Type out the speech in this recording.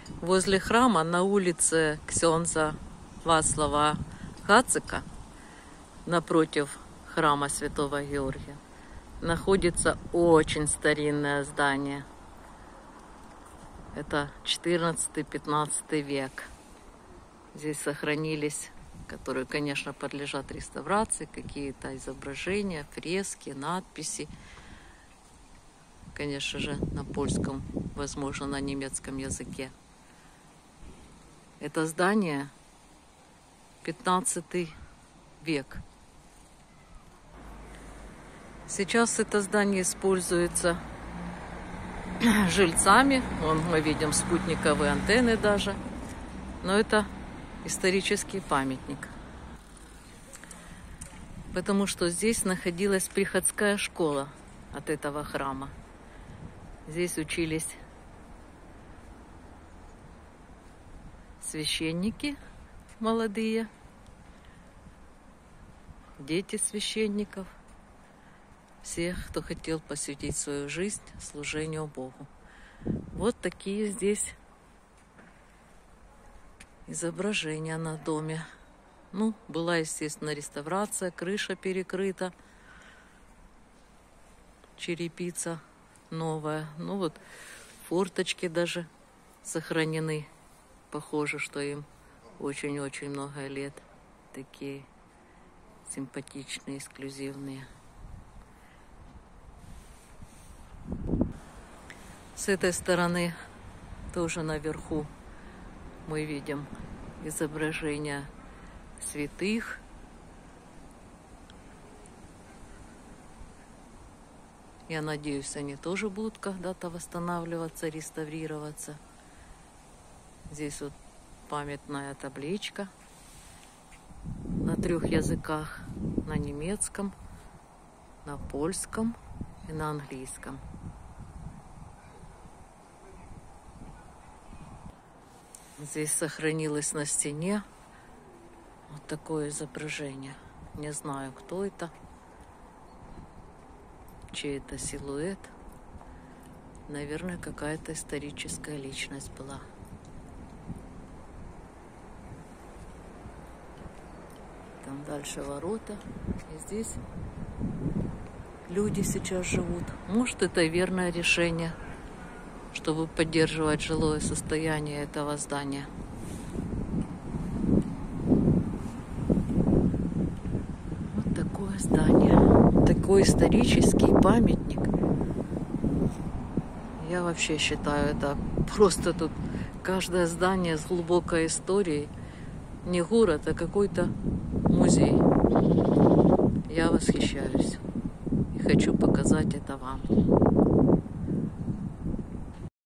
Возле храма на улице Ксенза Вацлава Гацика, напротив храма Святого Георгия, находится очень старинное здание. Это 14-15 век. Здесь сохранились, которые, конечно, подлежат реставрации, какие-то изображения, фрески, надписи. Конечно же, на польском, возможно, на немецком языке. Это здание 15 век. Сейчас это здание используется жильцами. Вон мы видим спутниковые антенны даже. Но это исторический памятник. Потому что здесь находилась приходская школа от этого храма. Здесь учились священники молодые, дети священников, всех, кто хотел посвятить свою жизнь служению Богу. Вот такие здесь изображения на доме. Ну, была, естественно, реставрация, крыша перекрыта, черепица новая. Ну вот, форточки даже сохранены. Похоже, что им очень-очень много лет. Такие симпатичные, эксклюзивные. С этой стороны тоже наверху мы видим изображения святых. Я надеюсь, они тоже будут когда-то восстанавливаться, реставрироваться. Здесь вот памятная табличка на 3 языках: на немецком, на польском и на английском. Здесь сохранилось на стене вот такое изображение. Не знаю, кто это, чей это силуэт. Наверное, какая-то историческая личность была. Там дальше ворота. И здесь люди сейчас живут. Может, это и верное решение, чтобы поддерживать жилое состояние этого здания. Вот такое здание. Такой исторический памятник. Я вообще считаю, это просто тут каждое здание с глубокой историей. Не город, а какой-то музей. Я восхищаюсь и хочу показать это вам.